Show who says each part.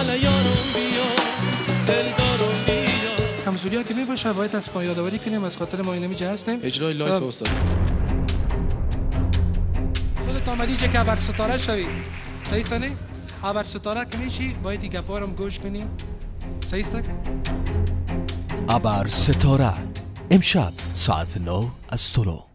Speaker 1: کمزوری ها که می باشه باید از پایان یادآوری کنیم از خاطر ما اینمی هستیم.
Speaker 2: اجرای لایف استاد.
Speaker 1: خودت آمدی چه که ابر ستاره شوی. صحیح سنی؟ ابر ستاره که میشی باید دیگه پارم گوش کنیم. صحیح است؟
Speaker 3: ابر ستاره امشب ساعت 9 از طلوع.